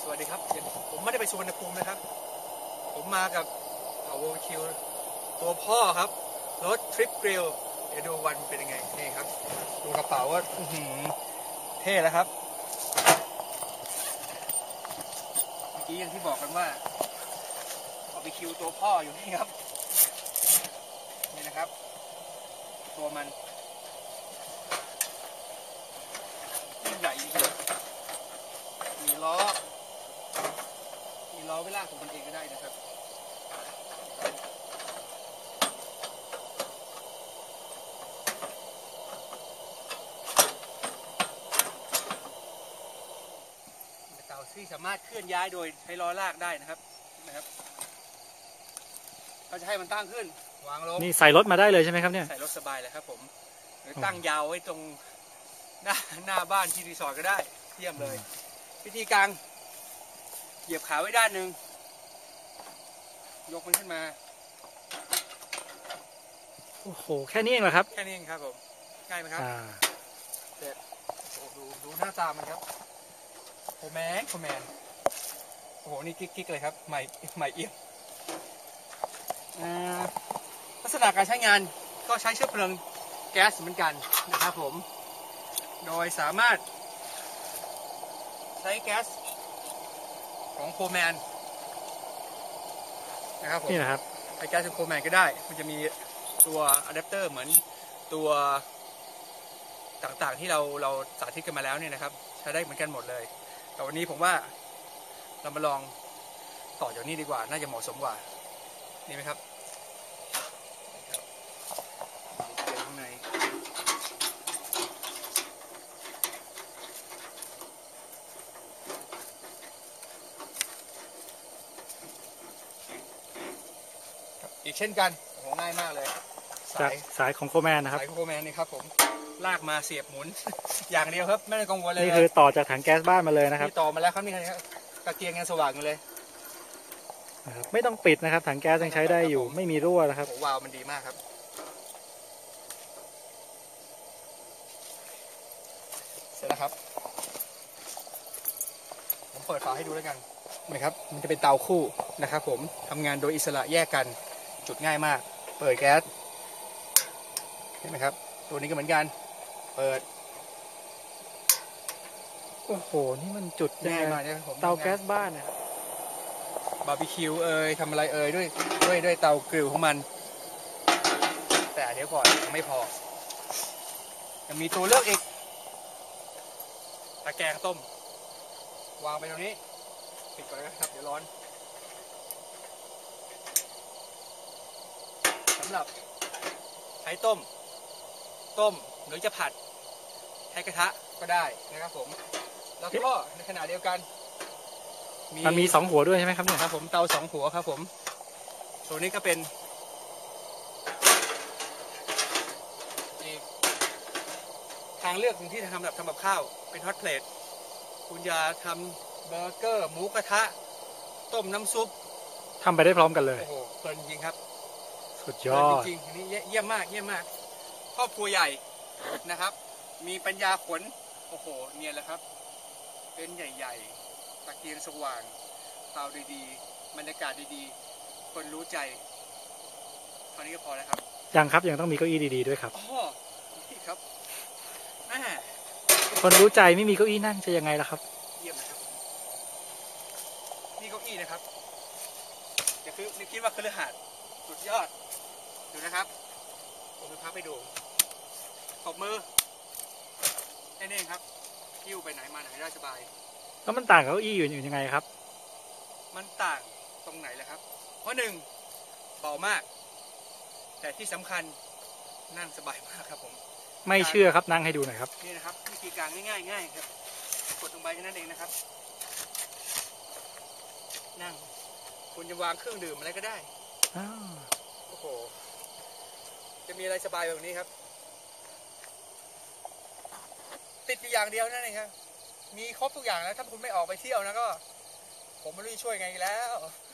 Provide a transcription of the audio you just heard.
วัสดีครับผมไม่ได้ไปสุวรรณภูมินะครับผมมากับโวลคิวตัวพ่อครับรถทริปกริลเดี๋ยวดูวันเป็นยังไงนี่ครับดูกระเป๋าว่าเท่แล้วครับเมื่อกี้อย่างที่บอกกันว่าเอาไปคิวตัวพ่ออยู่นี่ครับนี่นะครับตัวมันใหญ่จริงๆมีล้อไว้ลากของมันเองก็ได้นะครับเต่าที่สามารถเคลื่อนย้ายโดยใช้ล้อลากได้นะครับก็จะให้มันตั้งขึ้นวางลงนี่ใส่รถมาได้เลยใช่ไหมครับเนี่ยใส่รถสบายเลยครับผมหรือตั้งยาวไว้ตรงหน้าบ้านที่รีสอร์ทก็ได้เยี่ยมเลยวิธีการเหยียบขาไว้ด้านหนึ่งยกมันขึ้นมาโอ้โหแค่นี้เองเหรอครับแค่นี้เองครับผมง่ายไหมครับเสร็จดูหน้าตามันครับโคแมนโอ้โหนี่กิ๊กเลยครับใหม่เอี่ยมลักษณะการใช้งานก็ใช้เชื้อเพลิงแก๊สเหมือนกันนะครับผมโดยสามารถใช้แก๊สของโคแมนนะครับผมนี่นะครับไอแก๊สของโคแมนก็ได้มันจะมีตัวอะแดปเตอร์เหมือนตัวต่างๆที่เราสาธิตกันมาแล้วเนี่ยนะครับใช้ได้เหมือนกันหมดเลยแต่วันนี้ผมว่าเรามาลองต่อจากนี้ดีกว่าน่าจะเหมาะสมกว่านี่ไหมครับข้างในอีกเช่นกันโอ้โหง่ายมากเลยสายของโคแมนนะครับสายโคแมนนี่ครับผมลากมาเสียบหมุน อย่างเดียวครับไม่ต้องกังวลเลยนี่คือต่อจากถังแก๊สบ้านมาเลยนะครับต่อมาแล้วครับนี่ครับตะเกียงยังสว่างอยู่เลยไม่ต้องปิดนะครับถังแก๊สยังใช้ได้อยู่ไม่มีรั่วนะครับวาล์วมันดีมากครับเสร็จแล้วครับผมเปิดฝาให้ดูแล้วกันนะครับมันจะเป็นเตาคู่นะครับผมทำงานโดยอิสระแยกกันจุดง่ายมากเปิดแก๊สเห็นไหมครับตัวนี้ก็เหมือนกันเปิดโอ้โหนี่มันจุดง่ายมากนะครับผมเตาแก๊สบ้านเนี่ยบาร์บีคิวทำอะไรด้วยเตากริลของมันแต่เดี๋ยวก่อนยังไม่พอยังมีตัวเลือกอีกตะแกรงต้มวางไปตรงนี้ปิดก่อนนะครับเดี๋ยวร้อนสำหรับใช้ต้มหรือจะผัดใช้กระทะก็ได้นะครับผมแล้วก็ในขณะเดียวกันมันมี2 หัวด้วยใช่ไหมครับเนี่ยครับผมเตา2 หัวครับผมตัวนี้ก็เป็นอีกทางเลือกหนึ่งที่จะทำแบบข้าวเป็นฮอตเพลทคุณจะทำเบอร์เกอร์หมูกระทะต้มน้ำซุปทำไปได้พร้อมกันเลยโอ้โหเพลินจริงครับสุดยอดจริงๆอันนี้เยี่ยมมากครอบครัวใหญ่นะครับมีปัญญาขนโอ้โหเนียนแล้วครับเป็นใหญ่ๆตะเกียงสว่างเตาดีๆบรรยากาศดีๆคนรู้ใจเท่านี้ก็พอแล้วครับยังต้องมีเก้าอี้ดีๆด้วยครับอ๋อนี่ครับแม่คนรู้ใจไม่มีเก้าอี้นั่งจะยังไงล่ะครับเยี่ยมนะครับนี่เก้าอี้นะครับอย่าคิดว่าคฤหาสน์สุดยอดดูนะครับผมจะพับให้ดูตบมือแน่ๆครับยิ้วไปไหนมาไหนได้สบายแล้วมันต่างกับเก้าอี้อยู่ยังไงครับมันต่างตรงไหนล่ะครับเพราะ1เบามากแต่ที่สำคัญนั่งสบายมากครับผมไม่เชื่อครับนั่งให้ดูหน่อยครับนี่นะครับวิธีการง่ายครับกดลงไปแค่นั้นเองนะครับนั่งคุณจะวางเครื่องดื่มอะไรก็ได้โอ้โหจะมีอะไรสบายแบบนี้ครับติดอย่างเดียวนั่นเองครับมีครบทุกอย่างแล้วถ้าคุณไม่ออกไปเที่ยวนะก็ผมไม่รู้จะช่วยไงแล้ว